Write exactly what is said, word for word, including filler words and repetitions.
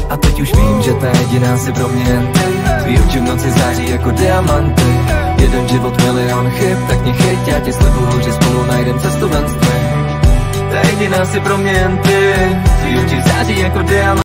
A teď už vím, že ta jediná si pro mě jen ty. Tvý oči v noci září jako diamanty. Jeden život, milion chyb, tak mě chyť, já ti slibuju, že spolu najdem cestu ven z tmy. Ta jediná si pro mě jen ty. Tvý oči září jako diamanty.